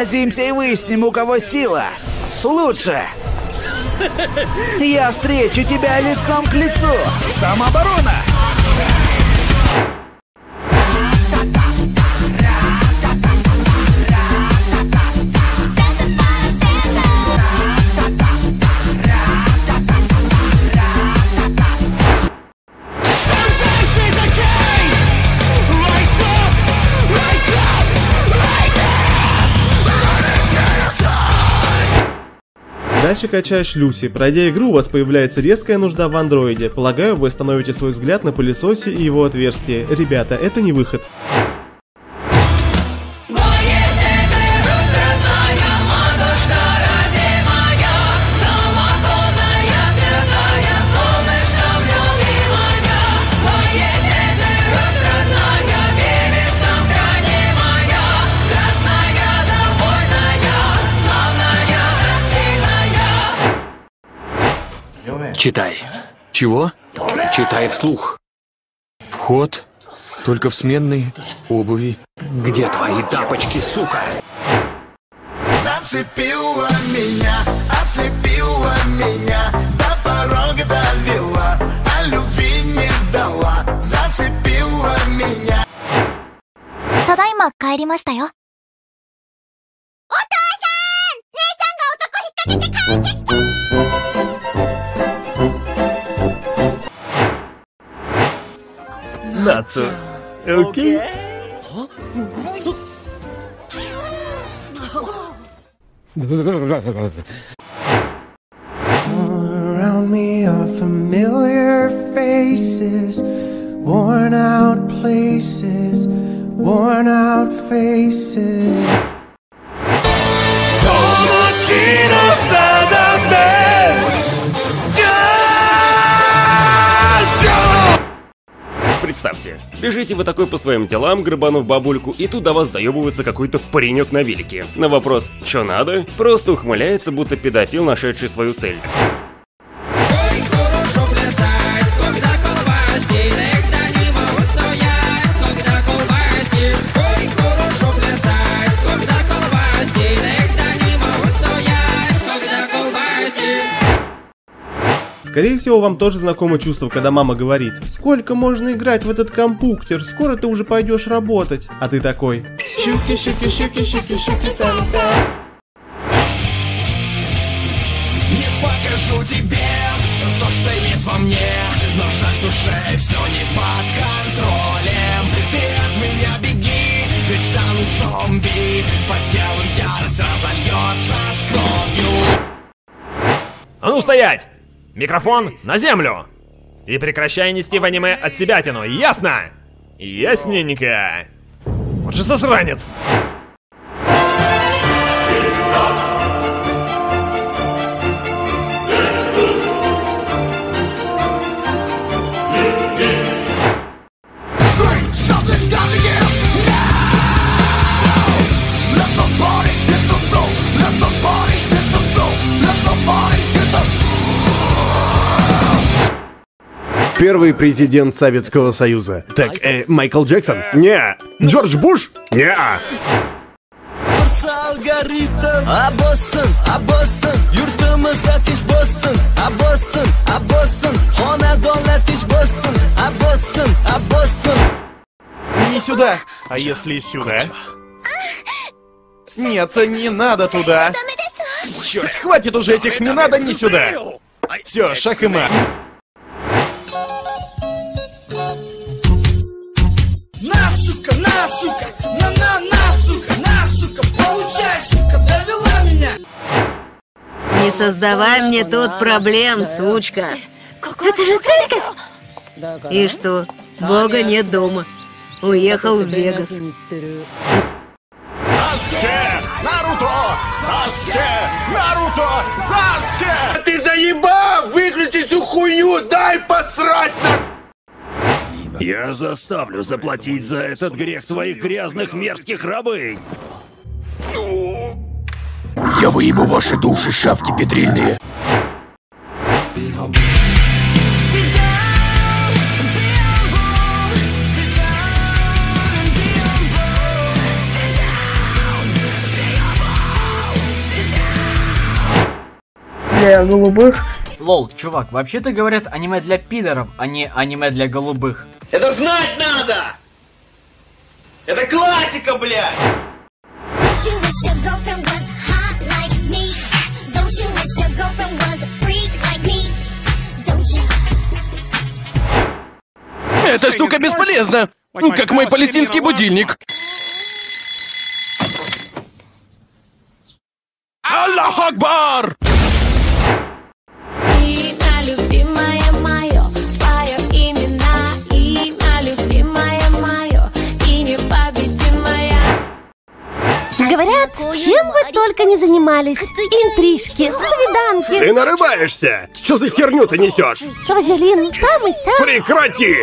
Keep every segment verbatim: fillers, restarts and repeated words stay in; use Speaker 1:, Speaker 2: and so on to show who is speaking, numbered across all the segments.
Speaker 1: Сразимся и выясним, у кого сила. Лучше. Я встречу тебя лицом к лицу. Самооборона.
Speaker 2: Дальше качаешь Люси. Пройдя игру, у вас появляется резкая нужда в андроиде. Полагаю, вы остановите свой взгляд на пылесосе и его отверстие. Ребята, это не выход.
Speaker 3: Читай. Чего? Читай вслух. Вход только в сменной обуви. Где твои тапочки, сука?
Speaker 4: Зацепила меня, ослепила меня, до порога довела, а любви не дала. Зацепила меня.
Speaker 5: ただいま帰りましたよ。お父さん、姉ちゃんが男引っ掛けて帰ってきた。
Speaker 6: Нацу. Окей?
Speaker 7: Around me are familiar faces, worn out places, worn out faces.
Speaker 6: Представьте, бежите вы такой по своим делам, грабанув бабульку, и тут до вас доебывается какой-то паренек на велике. На вопрос «Чё надо?» просто ухмыляется, будто педофил, нашедший свою цель.
Speaker 2: Скорее всего, вам тоже знакомо чувство, когда мама говорит: «Сколько можно играть в этот компьютер? Скоро ты уже пойдешь работать». А ты такой: «Щуки, щуки, щуки, щуки, щуки, Санта».
Speaker 4: Не покажу тебе все то, что есть во мне, но жаль душе все не под контролем. Ты от меня беги, ведь стану зомби, по телу ярость разольется с кровью.
Speaker 8: А ну стоять! Микрофон на землю! И прекращай нести в аниме от себятину, ясно? Ясненько. Вот же засранец!
Speaker 9: Первый президент Советского Союза. Так, э, Майкл Джексон? Не. Джордж Буш? Не.
Speaker 10: Не сюда. А если сюда? Нет, не надо туда. Черт, хватит уже этих «не надо, не сюда». Все, шах и мат.
Speaker 4: На, сука, на, сука, на, на, на, сука, на, сука, получай, сука, довела меня.
Speaker 11: Не создавай мне тут проблем, сучка.
Speaker 5: Это же церковь!
Speaker 11: И что? Бога нет дома. Уехал в Вегас.
Speaker 10: Саске! Наруто! Саске! Наруто! Саске!
Speaker 9: Ты заебал! Выключи всю хуйню! Дай посрать на...
Speaker 12: Я заставлю заплатить за этот грех твоих грязных мерзких рабынь.
Speaker 9: Я выебу ваши души, шавки педрильные.
Speaker 13: для голубых.
Speaker 14: Лол, чувак, вообще-то говорят аниме для пидоров, а не аниме для голубых.
Speaker 15: Это знать надо! Это классика, блядь!
Speaker 10: Эта штука бесполезна! Как мой палестинский будильник! Аллах Акбар!
Speaker 4: Имя любимое мое, твое имя, имя любимое мое, и непобедимая.
Speaker 16: Говорят, чем вы только не занимались. Интрижки, свиданки.
Speaker 9: Ты нарываешься! Что за херню ты несешь?
Speaker 16: Вазелин, там и сям.
Speaker 9: Прекрати!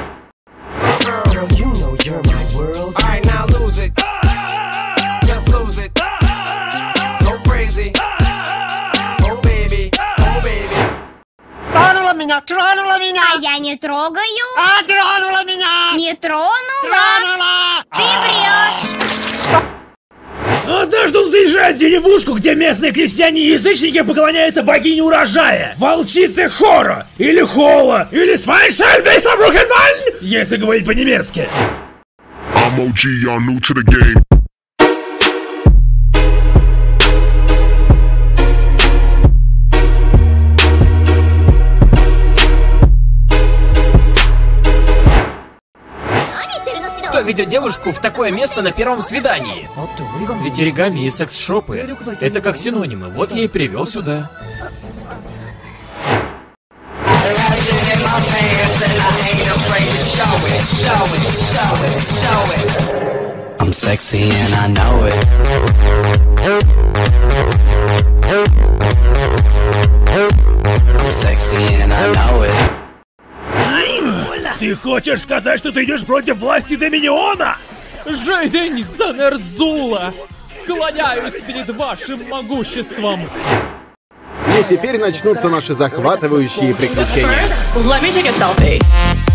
Speaker 4: Тронула меня, тронула меня! А я не трогаю. А тронула меня! Не тронула! Тронула! Ты врешь!
Speaker 17: Однажды он заезжает в деревушку, где местные крестьяне-язычники поклоняются богине урожая, волчице Хоро, или Хола, или Свайншельбейстербрукенваль, если говорить по-немецки.
Speaker 18: I'm о джи, y'all new to the game.
Speaker 14: Кто ведет девушку в такое место на первом свидании? Ведь оригами и секс-шопы — это как синонимы, вот я и привел сюда.
Speaker 19: I'm sexy and I know it. I'm sexy and I know it.
Speaker 17: Ты хочешь сказать, что ты идешь против власти Доминиона?
Speaker 20: Жизнь Замерзула! Склоняюсь перед вашим могуществом!
Speaker 9: И теперь начнутся наши захватывающие приключения.
Speaker 21: Let me take a selfie.